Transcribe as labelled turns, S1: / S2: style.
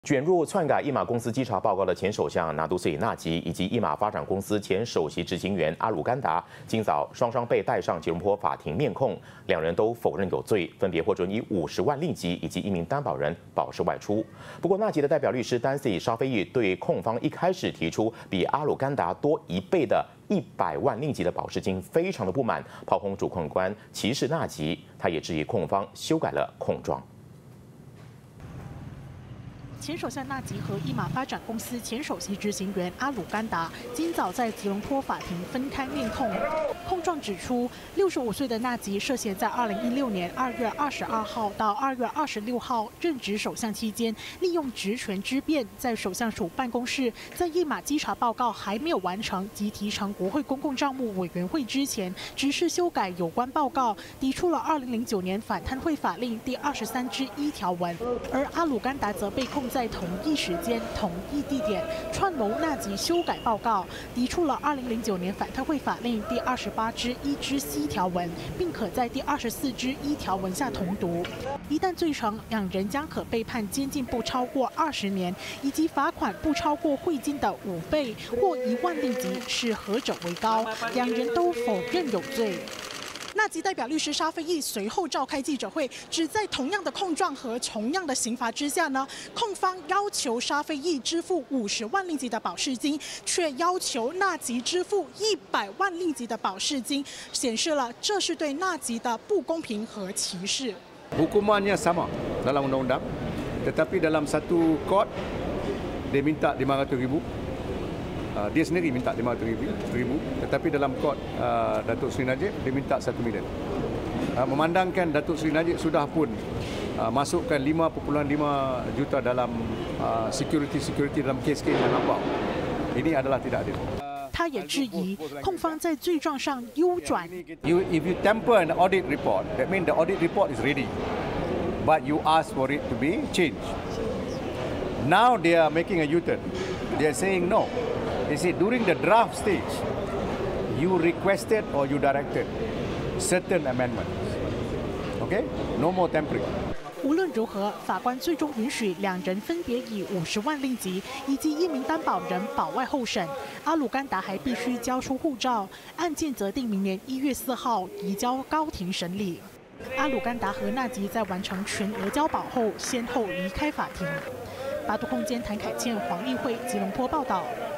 S1: 卷入篡改一马公司稽查报告的前首相拿督斯里纳吉以及一马发展公司前首席执行员阿鲁甘达，今早双双被带上吉隆坡法庭面控，两人都否认有罪，分别获准以50万令吉以及一名担保人保释外出。不过，纳吉的代表律师丹西沙菲义对控方一开始提出比阿鲁甘达多1倍的100万令吉的保释金非常的不满，炮轰主控官歧视纳吉。他也质疑控方修改了控状。
S2: 前首相纳吉和一马发展公司前首席执行员阿鲁甘达今早在吉隆坡法庭分开面控。控状指出，65岁的纳吉涉嫌在2016年2月22号到2月26号任职首相期间，利用职权之便，在首相署办公室在一马稽查报告还没有完成及提呈国会公共账目委员会之前，只是修改有关报告，抵触了2009年反贪贿法令第23之1条文。而阿鲁甘达则被控 在同一时间、同一地点串谋纳吉修改报告，抵触了2009年反贪贿法令第28之1之C 条文，并可在第24之1条文下同读。一旦罪成，两人将可被判监禁不超过20年，以及罚款不超过汇金的5倍或1万令吉，视何者为高。两人都否认有罪。 纳吉代表律师沙菲义随后召开记者会，指在同样的控状和同样的刑罚之下呢，控方要求沙菲义支付50万令吉的保释金，却要求纳吉支付100万令吉的保释金，显示了这是对纳吉的不公平和歧视。
S3: Hukumannya sama dalam undang-undang, tetapi dalam satu court dia minta 500,000. Dia sendiri minta 500,000, tetapi dalam kod Datuk Seri Najib dia minta 1 million. Memandangkan Datuk Seri Najib sudah pun masukkan 5.5 juta dalam security dalam kes-kes yang nampak, ini adalah tidak adil.
S2: 他也质疑控方在罪状上优转。
S3: If you tamper an audit report, that means the audit report is ready, but you ask for it to be changed. Now they are making a U-turn. They are saying no. They said during the draft stage, you requested or you directed certain amendments. Okay, no more tampering.
S2: 无论如何，法官最终允许两人分别以50万令吉以及1名担保人保外候审。阿鲁甘达还必须交出护照，案件则定明年1月4号移交高庭审理。阿鲁甘达和纳吉在完成全额交保后，先后离开法庭。八度空间谭凯倩、黄丽慧，吉隆坡报道。